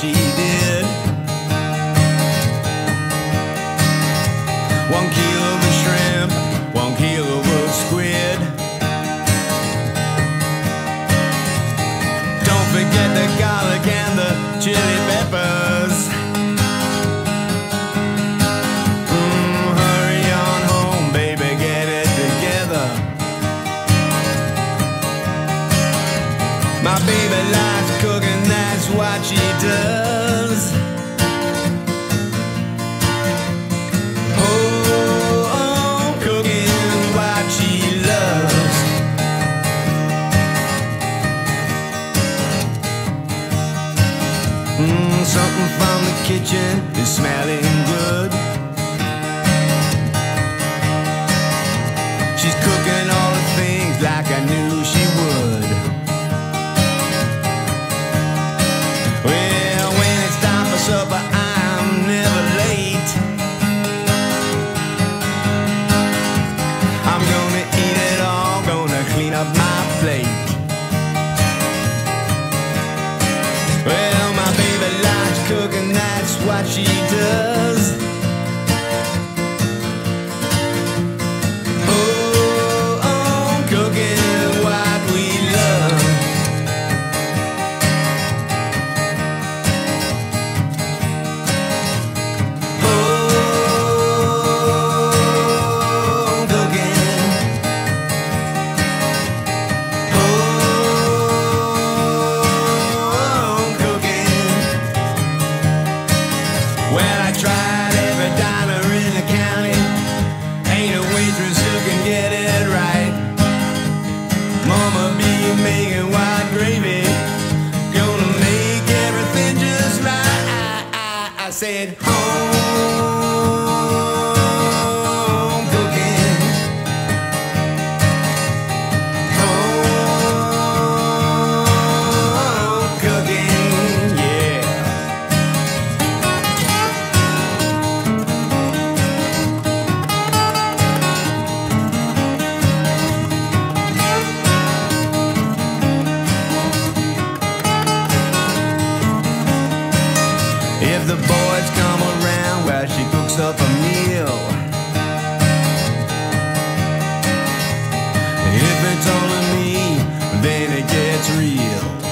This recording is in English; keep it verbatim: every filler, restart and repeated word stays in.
she did. One kilo of shrimp, one kilo of squid. Don't forget the garlic and the chili peppers. Mm, hurry on home, baby, get it together. My baby likes cooking, that's what she does. Mm, something from the kitchen is smelling good. She's cooking all the things like I knew she would. Well, when it's time for supper, I'm never late. I'm gonna eat it all, gonna clean up my plate. Well, my baby likes cooking, that's what she does. Oh, oh, cooking what we love. Oh, cooking. Well, I tried every diner in the county. Ain't a waitress who can get it right. Mama be making white gravy, gonna make everything just right. I, I, I said home cooking, home cooking, yeah. If the boys come around, well, she cooks up a meal. If it's only me, then it gets real.